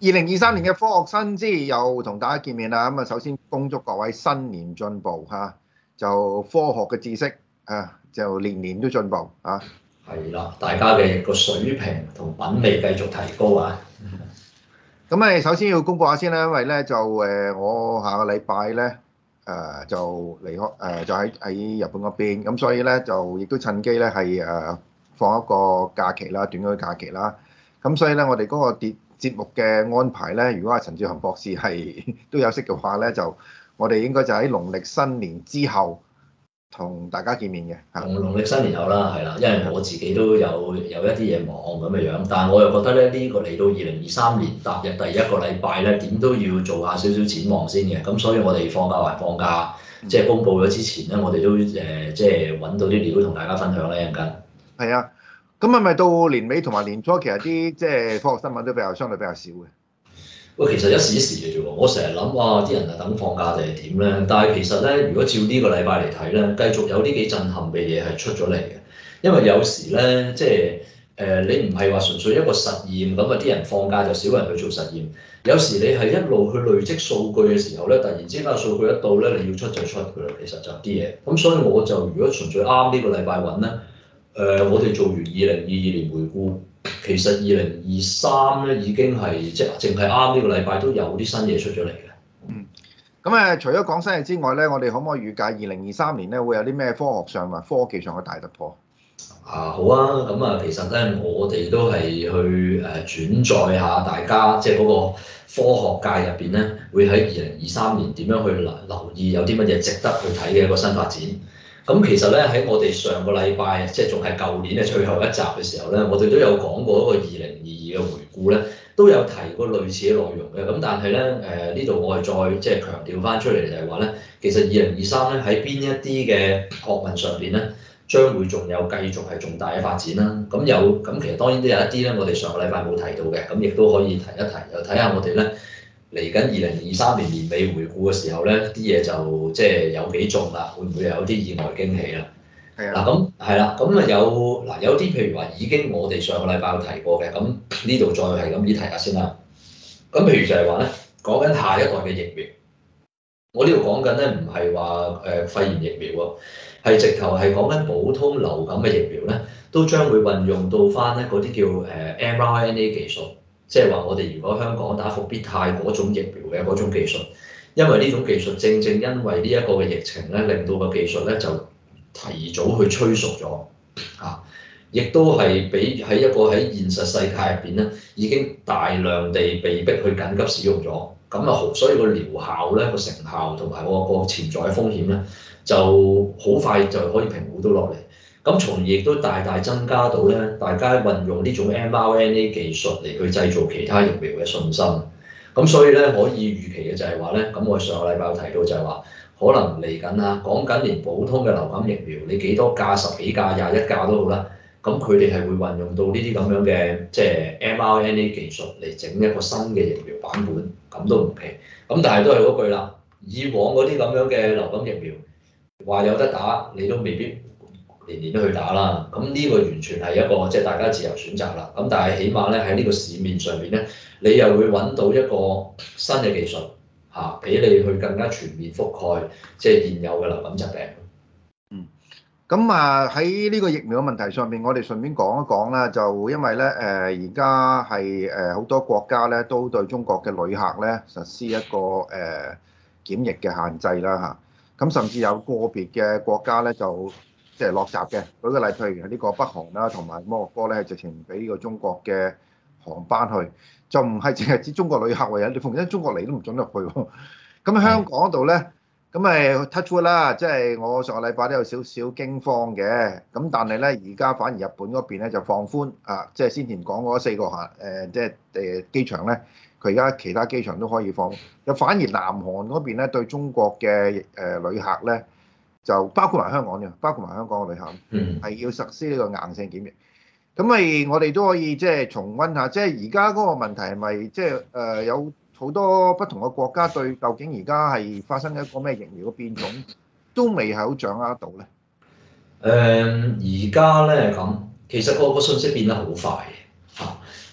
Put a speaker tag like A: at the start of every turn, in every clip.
A: 2023年嘅科學新知又同大家見面啦。咁啊，首先恭祝各位新年進步嚇，就科學嘅知識就年年都進步嚇。
B: 係啦，大家嘅個水平同品味繼續提高啊！
A: 咁誒，首先要公佈下先啦，因為咧就我下個禮拜咧就離開就喺日本嗰邊，咁所以咧就亦都趁機咧係放一個假期啦，短嘅假期啦。咁所以咧，我哋嗰個節目嘅安排咧，如果阿陳志宏博士係都有識嘅話咧，就我哋應該就喺農曆新年之後同大家見面嘅嚇。
B: 同農曆新年後啦，係啦，因為我自己都有一啲嘢忙咁嘅樣，但係我又覺得咧呢個嚟到2023年踏入第一個禮拜咧，點都要做下少少展望先嘅。咁所以我哋放假還放假，即係公佈咗之前咧，我哋都即係揾到啲料同大家分享咧，一陣間。
A: 係啊，咁係咪到年尾同埋年初，其實啲即係科學新聞都相對比較少嘅？
B: 喂，其實一時一時嘅啫喎，我成日諗哇，啲人係等放假定係點咧？但係其實咧，如果照呢個禮拜嚟睇咧，繼續有啲幾震撼嘅嘢係出咗嚟嘅。因為有時咧，即係你唔係話純粹一個實驗咁啊，啲人放假就少人去做實驗。有時你係一路去累積數據嘅時候咧，突然之間數據一到咧，你要出就出㗎啦。其實就啲嘢。咁所以我就如果純粹啱呢個禮拜揾咧，我哋做完2022年回顧。其實2023咧已經係即係淨係啱呢個禮拜都有啲新嘢出咗嚟嘅。
A: 咁除咗講新嘢之外咧，我哋可唔可以預計2023年咧會有啲咩科學上或科技上嘅大突破？
B: 好啊，咁啊，其實咧我哋都係去轉載下大家，即係嗰個科學界入邊咧，會喺2023年點樣去留意有啲乜嘢值得去睇嘅一個新發展。咁其實咧喺我哋上個禮拜，即係仲係舊年嘅最後一集嘅時候咧，我哋都有講過一個2022嘅回顧咧，都有提過類似嘅內容嘅。咁但係咧呢度我係再即係強調翻出嚟就係話咧，其實2023咧喺邊一啲嘅學問上邊咧，將會仲有繼續係重大嘅發展啦。咁其實當然都有一啲咧，我哋上個禮拜冇提到嘅，咁亦都可以提一提，又睇下我哋咧。嚟緊2023年年尾回顧嘅時候咧，啲嘢就即係有幾重啦，會唔會有啲意外驚喜啦？
A: 係啊。
B: 嗱咁係啦，咁啊有啲譬如話已經我哋上個禮拜有提過嘅，咁呢度再係咁依提下先啦。咁譬如就係話咧，講緊下一代嘅疫苗，我呢度講緊咧唔係話肺炎疫苗喎，係直頭係講緊普通流感嘅疫苗咧，都將會運用到翻咧嗰啲叫mRNA 技術。即係話我哋如果香港打復必泰嗰種疫苗嘅嗰種技術，因為呢種技術正正因為呢一個嘅疫情咧，令到個技術咧就提早去催熟咗嚇，亦都係俾喺一個喺現實世界入邊咧，已經大量地被逼去緊急使用咗，咁啊所以個療效咧個成效同埋個潛在嘅風險咧，就好快就可以評估到落嚟。咁從而亦都大大增加到咧，大家運用呢種 mRNA 技術嚟去製造其他疫苗嘅信心。咁所以咧可以預期嘅就係話咧，咁我上個禮拜有提到就係話，可能嚟緊啊，講緊連普通嘅流感疫苗，你幾多價10幾價21價都好啦，咁佢哋係會運用到呢啲咁樣嘅即係 mRNA 技術嚟整一個新嘅疫苗版本，咁都唔奇。咁但係都係嗰句啦，以往嗰啲咁樣嘅流感疫苗話有得打，你都未必年年都去打啦，咁呢個完全係一個即係大家自由選擇啦。咁但係起碼咧喺呢個市面上邊咧，你又會揾到一個新嘅技術嚇，俾你去更加全面覆蓋即係現有嘅流感疾病。
A: 咁喺呢個疫苗嘅問題上面，我哋順便講一講啦。就因為咧而家係好多國家咧都對中國嘅旅客咧實施一個檢疫嘅限制啦嚇。咁甚至有個別嘅國家咧就即係落閘嘅。舉個例，譬如呢個北韓啦，同埋摩洛哥咧，係直情唔俾呢個中國嘅航班去，就唔係淨係指中國旅客喎，你逢親中國嚟都唔準入去喎。咁香港嗰度咧，咁咪 touch wood 啦，即係我上個禮拜都有少少驚慌嘅。咁但係咧，而家反而日本嗰邊咧就放寬啊，即係先前講嗰4個即係機場咧，佢而家其他機場都可以放。又反而南韓嗰邊咧對中國嘅旅客咧，就包括埋香港嘅，包括埋香港嘅旅客，係要實施呢個硬性檢疫。咁咪我哋都可以即係重溫下，即係而家嗰個問題係咪即係有好多不同嘅國家對究竟而家係發生一個咩疫苗嘅變種，都未係好掌握到咧？
B: 而家咧咁，其實個信息變得好快嚇。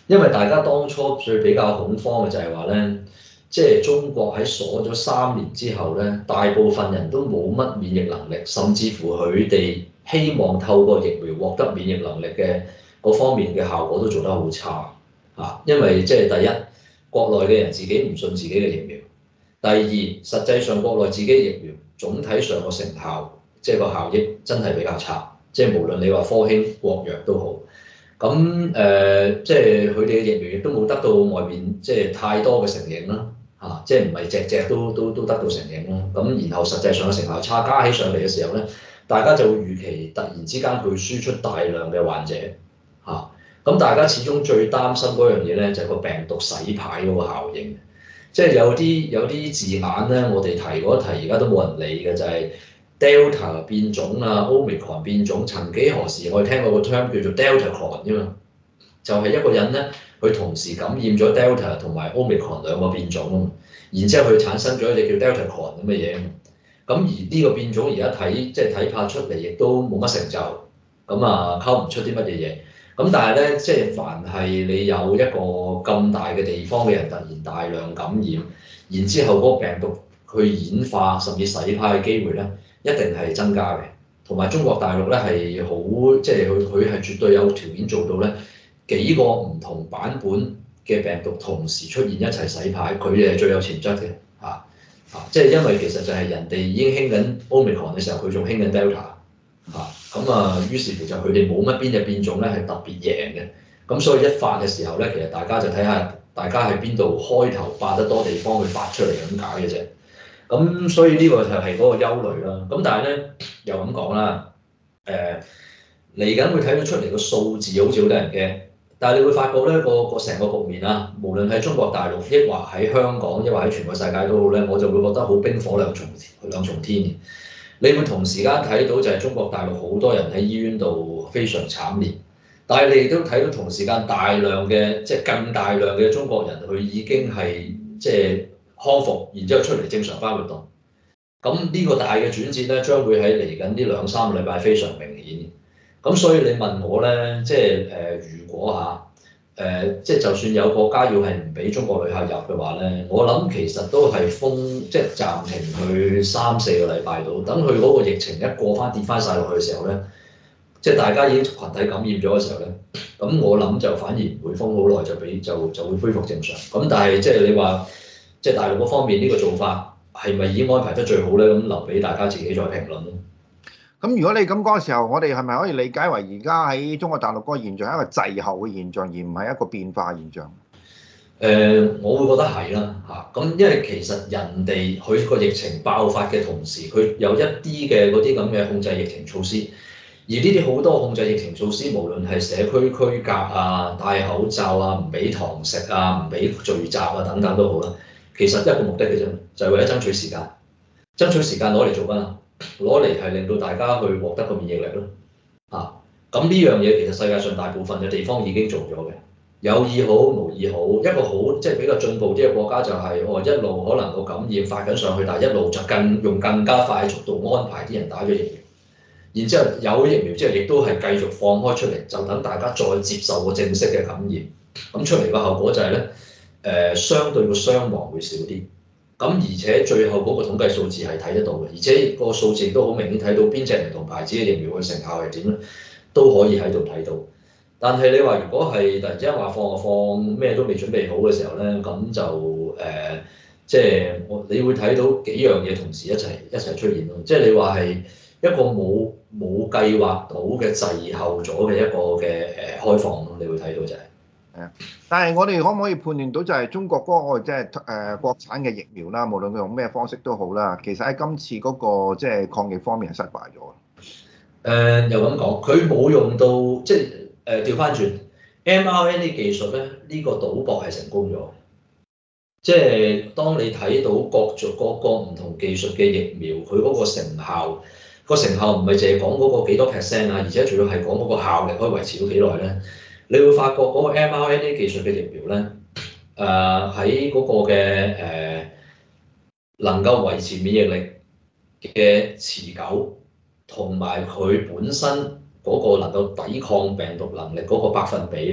B: 因為大家當初最比較恐慌嘅就係話咧，即係中國喺鎖咗3年之後咧，大部分人都冇乜免疫能力，甚至乎佢哋希望透過疫苗獲得免疫能力嘅嗰方面嘅效果都做得好差啊！因為即係第一，國內嘅人自己唔信自己嘅疫苗；第二，實際上國內自己嘅疫苗總體上個成效，即係個效益真係比較差，即係無論你話科興、國藥都好。咁即係佢哋嘅疫苗亦都冇得到外面即係太多嘅承認啦，嚇，即係唔係隻隻都得到承認啦。咁然後實際上嘅成效差，加起上嚟嘅時候咧，大家就會預期突然之間佢輸出大量嘅患者，嚇。咁大家始終最擔心嗰樣嘢咧，就係個病毒洗牌嗰個效應。即係有啲字眼咧，我哋提過一提，而家都冇人理嘅，就係 Delta 變種啊，Omicron 變種。曾幾何時我哋聽過個 term 叫做 Deltacron 啫嘛，就係一個人咧，佢同時感染咗 Delta 同埋 Omicron 兩個變種啊嘛，然之後佢產生咗一隻叫 Deltacron 咁嘅嘢。咁而呢個變種而家睇即係睇怕出嚟，亦都冇乜成就，咁啊溝唔出啲乜嘢嘢。咁但係咧，即係凡係你有一個咁大嘅地方嘅人突然大量感染，然之後嗰個病毒去演化甚至洗牌嘅機會咧，一定係增加嘅。同埋中國大陸咧係好，即係佢係絕對有條件做到咧幾個唔同版本嘅病毒同時出現一齊洗牌，佢哋係最有潛質嘅嚇嚇。即係因為其實就係人哋已經興緊 Omicron 嘅時候，佢仲興緊 Delta。咁啊，於是乎就佢哋冇乜邊隻變種咧係特別贏嘅，咁所以一發嘅時候咧，其實大家就睇下大家喺邊度開頭霸得多地方去發出嚟咁解嘅啫。咁所以呢個就係嗰個憂慮啦。咁但係咧又咁講啦，嚟緊會睇到出嚟個數字好似好得人驚，但係你會發覺咧個成個局面啊，無論喺中國大陸，抑或喺香港，抑或喺全個世界都好咧，我就會覺得好冰火兩重天嘅。你會同時間睇到就係中國大陸好多人喺醫院度非常慘烈，但係你亦都睇到同時間大量嘅即係更大量嘅中國人佢已經係即係康復，然之後出嚟正常翻活動。咁呢個大嘅轉折咧，將會喺嚟緊呢2-3個禮拜非常明顯。咁所以你問我咧，即係如果即係就算有國家要係唔俾中國旅客入嘅話咧，我諗其實都係即係暫停去3-4個禮拜度，等佢嗰個疫情一過翻跌翻晒落去嘅時候咧，即係大家已經群體感染咗嘅時候咧，咁我諗就反而唔會封好耐就會恢復正常。咁但係即係你話即係大陸嗰方面呢個做法係咪已經安排得最好咧？咁留俾大家自己再評論咯。
A: 咁如果你咁講嘅時候，我哋係咪可以理解為而家喺中國大陸嗰個現象係一個滯後嘅現象，而唔係一個變化現象？
B: 我會覺得係啦嚇。咁因為其實人哋佢個疫情爆發嘅同時，佢有一啲嘅嗰啲咁嘅控制疫情措施，而呢啲好多控制疫情措施，無論係社區區隔啊、戴口罩啊、唔俾堂食啊、唔俾聚集啊等等都好啦，其實一個目的嘅啫，就係為咗爭取時間，爭取時間攞嚟做乜啊？攞嚟係令到大家去獲得個免疫力咯，咁呢樣嘢其實世界上大部分嘅地方已經做咗嘅，有意好無意好，一個好即係比較進步啲嘅國家就係一路可能個感染發緊上去，但係一路就用更加快速度安排啲人打咗疫苗，然之後有疫苗之後亦都係繼續放開出嚟，就等大家再接受個正式嘅感染，咁出嚟個後果就係咧相對個傷亡會少啲。咁而且最後嗰個統計數字係睇得到嘅，而且個數字都好明顯睇到邊隻唔同牌子嘅疫苗嘅成效係點咧，都可以喺度睇到。但係你話如果係突然之間話放咩都未準備好嘅時候咧，咁就即係你會睇到幾樣嘢同時一齊出現咯。即係你話係一個冇計劃到嘅滯後咗嘅一個嘅開放咯，你會睇到就係。
A: 但係我哋可唔可以判斷到就係中國嗰個即係國產嘅疫苗啦，無論佢用咩方式都好啦，其實喺今次嗰個即係抗疫方面係失敗咗。
B: 又咁講，佢冇用到即係調翻轉 mRNA 技術咧，呢個賭博係成功咗。即係當你睇到各個唔同技術嘅疫苗，佢嗰個成效，個成效唔係淨係講嗰個幾多 percent 啊，而且仲要係講嗰個效力可以維持到幾耐咧。你會發覺嗰個 mRNA 技術嘅疫苗咧，喺嗰個嘅能夠維持免疫力嘅持久，同埋佢本身嗰個能夠抵抗病毒能力嗰個百分比咧，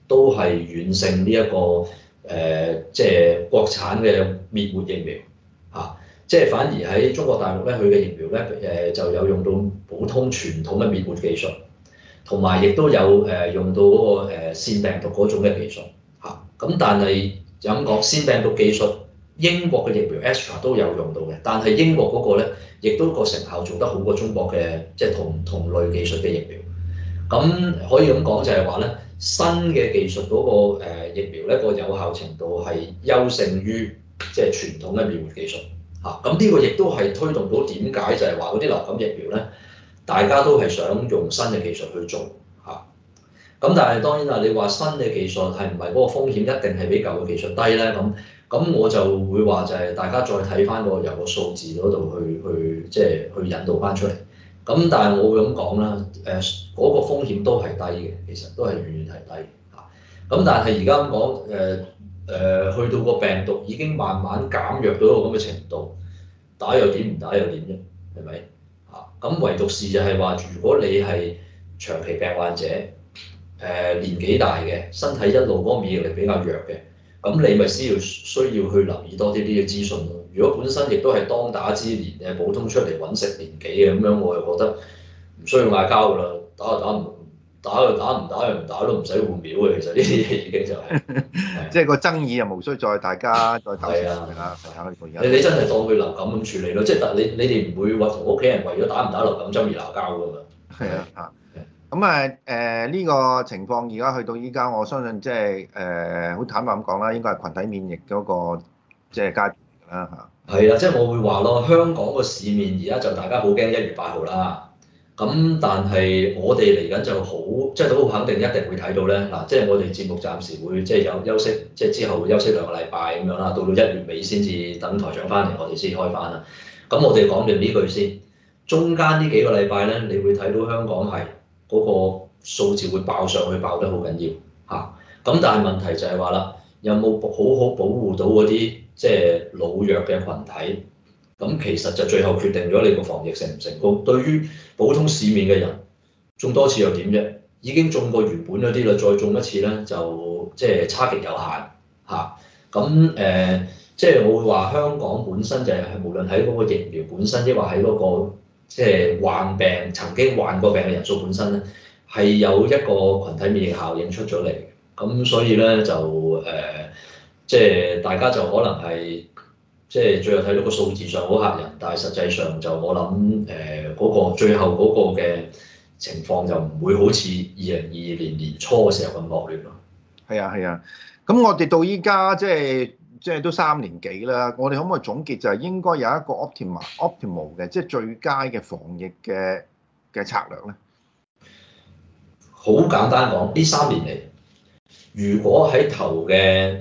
B: 都係遠勝呢一個即係國產嘅滅活疫苗嚇。即係反而喺中國大陸咧，佢嘅疫苗咧就有用到普通傳統嘅滅活技術，同埋亦都有用到嗰個腺病毒嗰種嘅技術嚇。咁但係就咁講，腺病毒技術英國嘅疫苗 Astra 都有用到嘅，但係英國嗰個咧亦都個成效做得好過中國嘅即係同類技術嘅疫苗。咁可以咁講就係話咧，新嘅技術嗰個疫苗咧個有效程度係優勝於即係傳統嘅滅活技術。咁呢個亦都係推動到點解就係話嗰啲流感疫苗咧，大家都係想用新嘅技術去做嚇。咁但係當然啦，你話新嘅技術係唔係嗰個風險一定係比舊嘅技術低咧？咁我就會話就係大家再睇翻由個數字嗰度去即係去引導翻出嚟。咁但係我會咁講啦，嗰個風險都係低嘅，其實都係遠遠係低嚇。咁但係而家咁講去到個病毒已經慢慢減弱到一個咁嘅程度，打又點，唔打又點啫，係咪嚇？咁唯獨是就係話，如果你係長期病患者，年紀大嘅，身體一路嗰個免疫力比較弱嘅，咁你咪需要去留意多啲呢個資訊咯。如果本身亦都係當打之年嘅普通出嚟揾食年紀嘅咁樣，我就覺得唔需要嗌交㗎啦，打就打，唔打就打，唔打就唔打，都唔使換秒嘅。其實呢啲嘢已經就係、
A: 即係個爭議又無需再大家再鬥
B: 係啊，
A: 你
B: 真係當佢流感咁處理咯，即係你哋唔會話同屋企人為咗打唔打流感針而鬧交㗎嘛。
A: 係啊嚇。咁呢個情況而家去到依家，我相信即係好坦白咁講啦，應該係群體免疫嗰個即係階段啦嚇。
B: 係啊，即係我會話咯，香港個市面而家就大家好驚1月8號啦。咁但係我哋嚟緊就好，即係都好肯定一定會睇到咧。嗱，即係我哋節目暫時會即係有休息，即係之後會休息2個禮拜咁樣啦。到1月尾先至等台長翻嚟，我哋先開翻啦。咁我哋講定呢句先，中間呢幾個禮拜咧，你會睇到香港係嗰個數字會爆上去，爆得好緊要嚇。咁但係問題就係話啦，有冇好好保護到嗰啲即係老弱嘅群體？咁其實就最後決定咗你個防疫成唔成功。對於普通市面嘅人，中多次又點啫？已經中過原本嗰啲啦，再中一次咧就即係差極有限嚇。咁即係我會話香港本身就係無論喺嗰個疫苗本身，抑或喺嗰個即係患病曾經患過病嘅人數本身咧，係有一個群體免疫效應出咗嚟。咁所以咧就即係大家就可能係。即係最後睇到個數字上好嚇人，但係實際上就我諗嗰個最後嗰個嘅情況就唔會好似2022年年初嘅時候咁惡劣咯。
A: 係啊係啊，咁我哋到依家即係都3年幾啦，我哋可唔可以總結就係應該有一個 optimal 嘅即係最佳嘅防疫嘅策略咧？
B: 好簡單講，呢3年嚟，如果喺頭嘅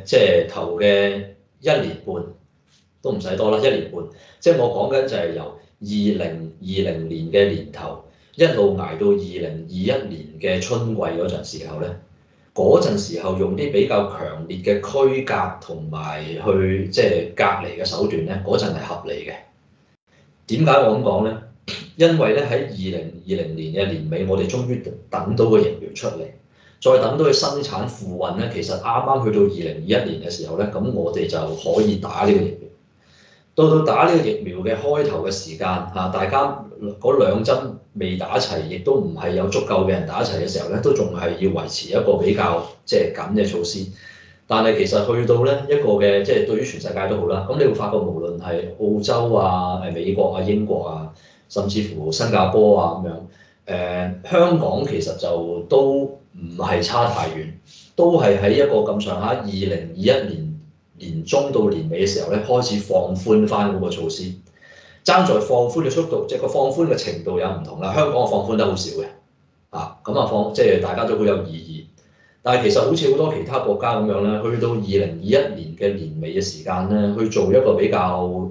B: 1年半。都唔使多啦，1年半，即係我講緊就係由2020年嘅年頭一路捱到2021年嘅春季嗰陣時候咧，嗰陣時候用啲比較強烈嘅區隔同埋去即係隔離嘅手段咧，嗰陣係合理嘅。點解我咁講咧？因為咧喺2020年嘅年尾，我哋終於等到個疫苗出嚟，再等到佢生產付運咧，其實啱啱去到2021年嘅時候咧，咁我哋就可以打呢個疫苗。到打呢個疫苗嘅開頭嘅時間嚇，大家嗰2針未打齊，亦都唔係有足夠嘅人打齊嘅時候咧，都仲係要維持一個比較即係緊嘅措施。但係其實去到咧一個嘅即係對於全世界都好啦，咁你會發覺無論係澳洲啊、美國啊、英國啊，甚至乎新加坡啊咁樣，香港其實就都唔係差太遠，都係喺一個咁上下2021年。年中到年尾嘅時候咧，開始放寬翻嗰個措施，爭在放寬嘅速度，即係個放寬嘅程度有唔同啦。香港嘅放寬得好少嘅，咁即係大家都好有意義。但係其實好似好多其他國家咁樣咧，去到2021年嘅年尾嘅時間咧，去做一個比較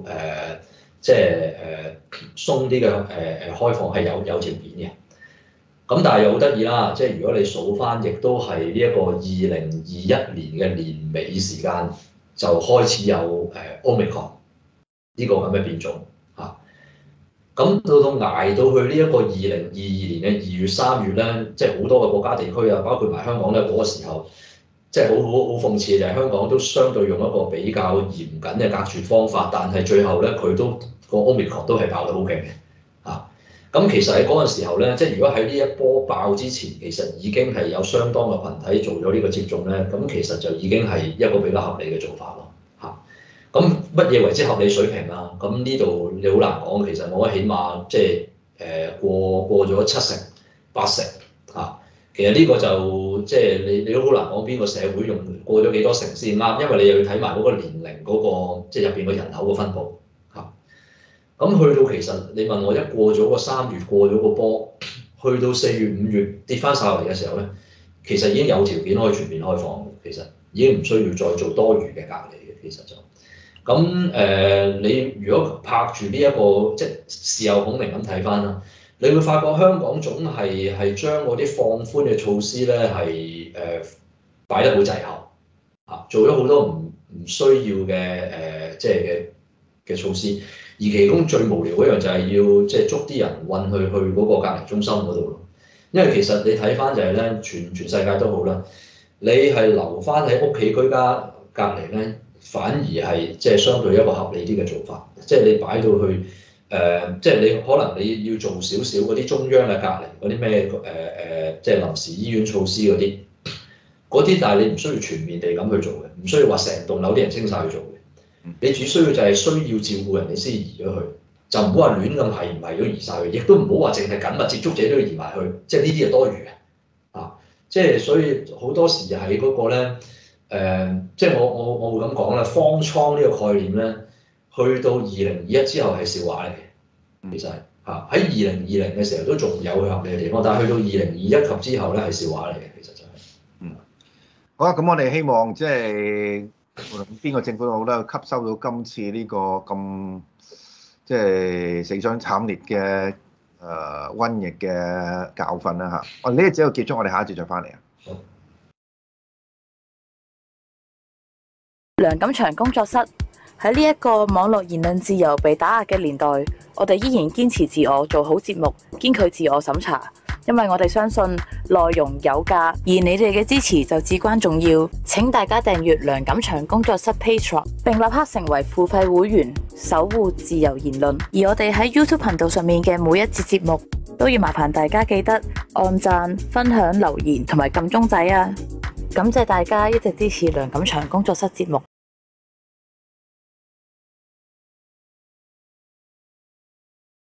B: 鬆啲嘅開放係有條件嘅。咁但係又好得意啦，即係如果你數翻，亦都係呢一個2021年嘅年尾時間。就開始有Omicron 呢個咁嘅變種嚇，咁到捱到去呢一個2022年嘅2月3月咧，即係好多個國家地區啊，包括埋香港咧，嗰個時候即係好諷刺就係香港都相對用一個比較嚴謹嘅隔絕方法，但係最後咧佢都個 Omicron 都係爆得好勁嘅啊！咁其實喺嗰陣時候咧，即係如果喺呢一波爆之前，其實已經係有相當嘅群體做咗呢個接種咧，咁其實就已經係一個比較合理嘅做法咯嚇。咁乜嘢為之合理水平啊？咁呢度你好難講，其實我覺得起碼即係過咗70%-80%嚇。其實呢個就即係你都好難講邊個社會用過咗幾多成先啱，因為你又要睇埋嗰個年齡嗰個即係入邊個人口嘅分佈嚇。咁去到其實你問我一過咗個3月過咗個波，去到4月5月跌翻晒落嚟嘅時候咧，其實已經有條件可以全面開放，其實已經唔需要再做多餘嘅隔離嘅，其實就咁你如果拍住呢一個即係事後孔明咁睇翻啦。你會發覺香港總係將嗰啲放寬嘅措施咧係擺得好滯後嚇，做咗好多唔需要嘅即係嘅措施，而其中最無聊嗰樣就係要即係捉啲人運去嗰個隔離中心嗰度咯。因為其實你睇翻就係咧，全世界都好啦，你係留翻喺屋企居家隔離咧，反而係即係相對一個合理啲嘅做法，即係你擺到去。即係你可能你要做少少嗰啲中央嘅隔離嗰啲咩即係臨時醫院措施嗰啲，但係你唔需要全面地咁去做嘅，唔需要話成棟樓啲人清晒去做嘅，你只需要就係需要照顧人哋先移咗去，就唔好話亂咁係唔係都移晒去，亦都唔好話淨係緊密接觸者都要移埋去，即係呢啲係多餘嘅啊！即係所以好多時喺嗰個咧即係我會咁講啦，方艙呢個概念咧。去到2021之後係笑話嚟嘅，其實係嚇喺2020嘅時候都仲有合理嘅地方，但係去到2021及之後咧係笑話嚟嘅，其實就係。
A: 好啊，咁我哋希望即係無論邊個政府都好啦，吸收到今次呢個咁即係死傷慘烈嘅瘟疫嘅教訓啦嚇。我哋呢一節就結束，我哋下一節再翻嚟啊。
C: 梁錦祥工作室。喺呢一個網絡言論自由被打壓嘅年代，我哋依然堅持自我，做好節目，堅拒自我審查，因為我哋相信內容有價，而你哋嘅支持就至關重要。請大家訂閱梁錦祥工作室 Patreon， 並立刻成為付費會員，守護自由言論。而我哋喺 YouTube 頻道上面嘅每一節節目，都要麻煩大家記得按讚、分享、留言同埋撳鐘仔啊！感謝大家一直支持梁錦祥工作室節目。